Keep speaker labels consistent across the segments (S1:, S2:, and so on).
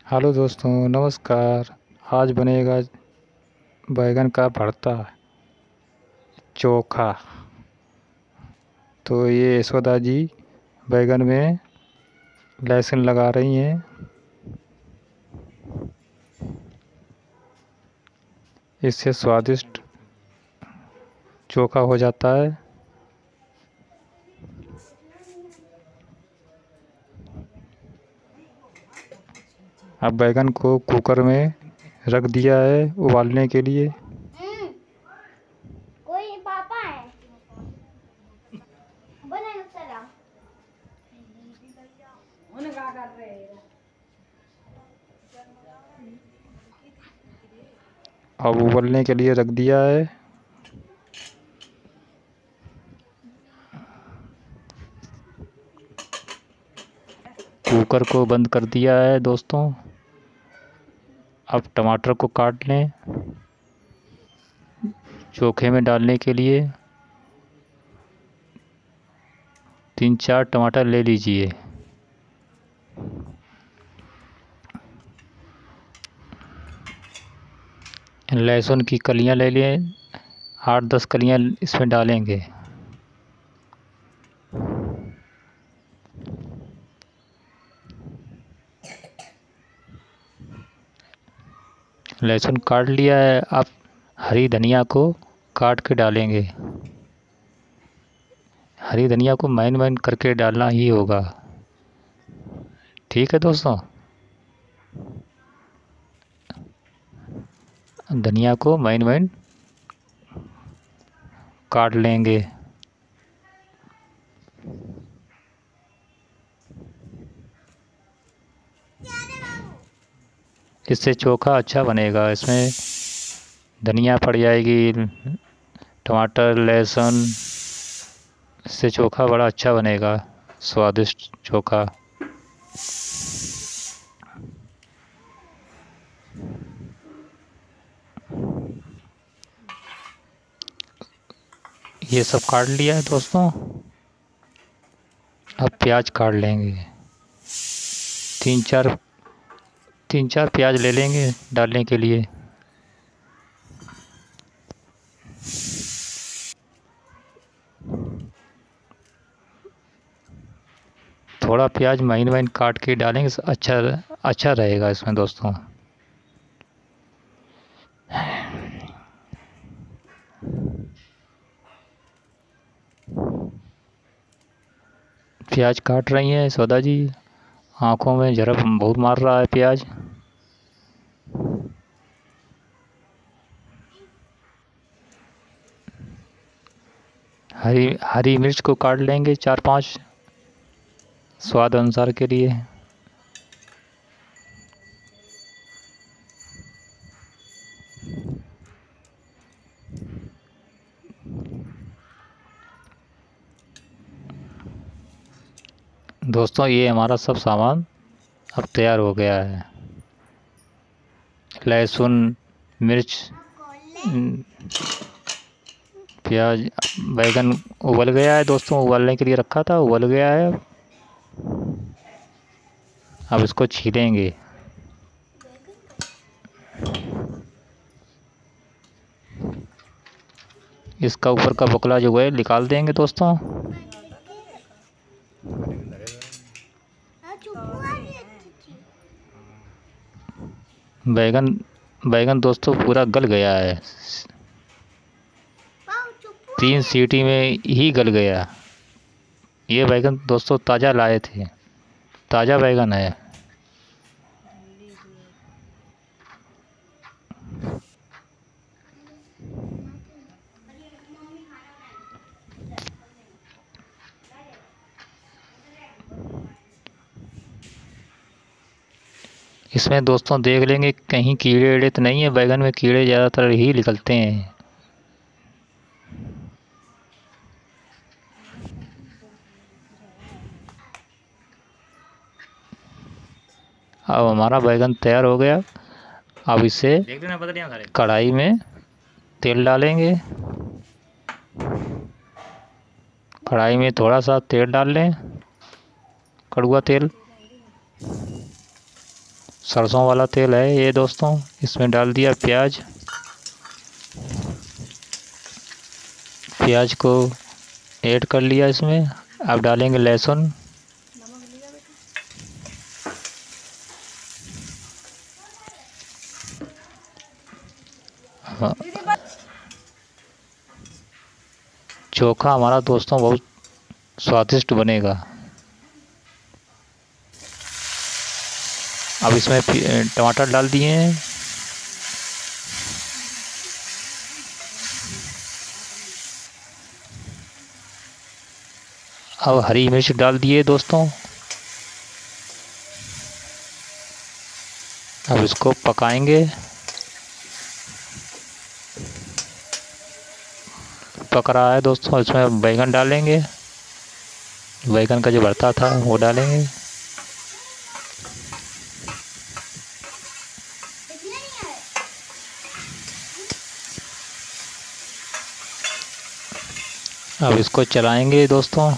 S1: Hello दोस्तों, नमस्कार। आज बनेगा बैगन का भरता चोखा। तो ये यशोदा जी बैगन में लहसुन लगा रही हैं। इससे स्वादिष्ट चोखा हो जाता है। अब बैगन को कुकर में रख दिया है उबालने के लिए।
S2: कोई पापा है बना चला उन्हें क्या कर रहे हैं।
S1: अब उबलने के लिए रख दिया है। कुकर को बंद कर दिया है दोस्तों। अब टमाटर को काट लें चोखे में डालने के लिए। 3-4 टमाटर ले लीजिए। लहसुन की कलियां ले लें, 8-10 कलियां इसमें डालेंगे। लहसुन काट लिया है। अब हरी धनिया को काट के डालेंगे। हरी धनिया को महीन महीन करके डालना ही होगा। ठीक है दोस्तों, धनिया को महीन महीन काट लेंगे। इससे चोखा अच्छा बनेगा। इसमें धनिया पड़ जाएगी, टमाटर, लहसुन। इससे चोखा बड़ा अच्छा बनेगा, स्वादिष्ट चोखा। ये सब काट लिया है दोस्तों। अब प्याज काट लेंगे। 3-4 प्याज ले लेंगे डालने के लिए। थोड़ा प्याज महीन महीन काट के डालेंगे, अच्छा रहेगा इसमें दोस्तों। प्याज काट रही हैं सौदा जी। आँखों में झरप बहुत मार रहा है प्याज। हरी मिर्च को काट लेंगे 4-5 स्वाद अनुसार के लिए। दोस्तों, ये हमारा सब सामान अब तैयार हो गया है। लहसुन, मिर्च, प्याज, बैगन उबल गया है दोस्तों। उबलने के लिए रखा था, उबल गया है। अब इसको छीलेंगे। इसका ऊपर का बकला जो है निकाल देंगे दोस्तों। बैगन दोस्तों पूरा गल गया है। 3 सीटी में ही गल गया। ये बैगन दोस्तों ताज़ा लाए थे, ताज़ा बैगन है। इसमें दोस्तों देख लेंगे कहीं कीड़े वीड़े तो नहीं है। बैगन में कीड़े ज़्यादातर ही निकलते हैं। अब हमारा बैगन तैयार हो गया। अब इसे कढ़ाई में तेल डालेंगे। कढ़ाई में थोड़ा सा तेल डाल लें, कड़वा तेल। सरसों वाला तेल है ये दोस्तों। इसमें डाल दिया प्याज। प्याज को ऐड कर लिया इसमें। अब डालेंगे लहसुन। हाँ, चोखा हमारा दोस्तों बहुत स्वादिष्ट बनेगा। अब इसमें टमाटर डाल दिए हैं। अब हरी मिर्च डाल दिए दोस्तों। अब इसको पकाएंगे। पक रहा है दोस्तों। इसमें बैगन डालेंगे। बैगन का जो भरता था वो डालेंगे। अब इसको चलाएंगे दोस्तों।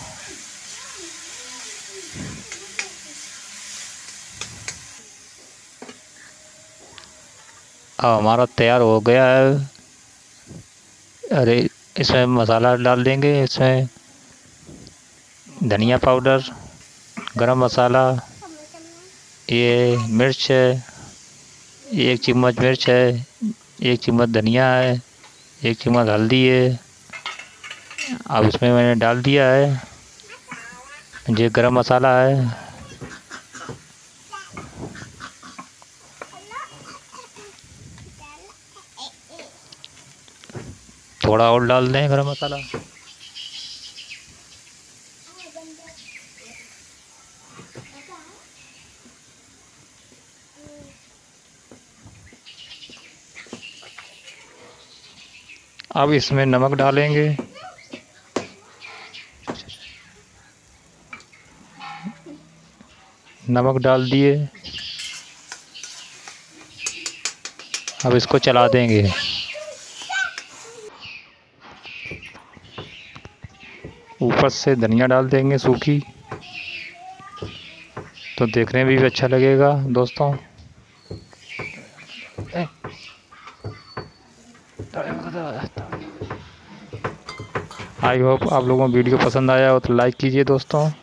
S1: अब हमारा तैयार हो गया है। अरे इसमें मसाला डाल देंगे। इसमें धनिया पाउडर, गरम मसाला, ये मिर्च है, 1 चम्मच मिर्च है, 1 चम्मच धनिया है, 1 चम्मच हल्दी है। अब इसमें मैंने डाल दिया है ये गरम मसाला है। थोड़ा और डाल दें गरम मसाला। अब इसमें नमक डालेंगे। नमक डाल दिए। अब इसको चला देंगे। ऊपर से धनिया डाल देंगे सूखी, तो देखने में भी अच्छा लगेगा दोस्तों। आई होप आप लोगों को वीडियो पसंद आया हो तो लाइक कीजिए दोस्तों।